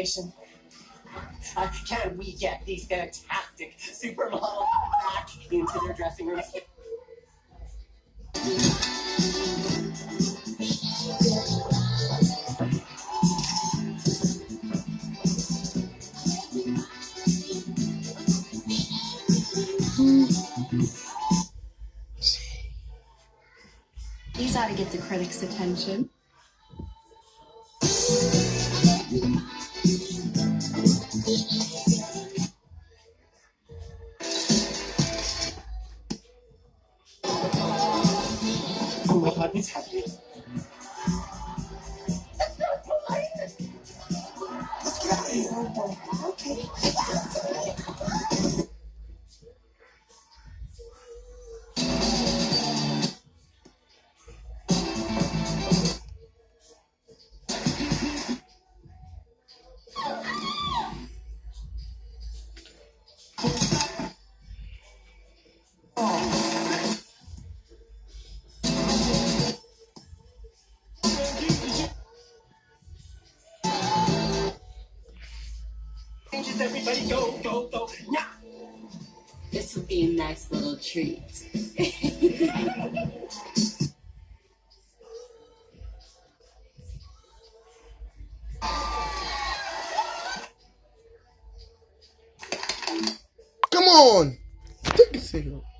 conversation. Can we get these fantastic supermodels back into their dressing rooms? These ought to get the critics' attention. Oh my God, what's happening? That's not polite. Let's get out of here. Okay. Everybody go, go, go, now! This would be a nice little treat. Come on! Take a cigarette.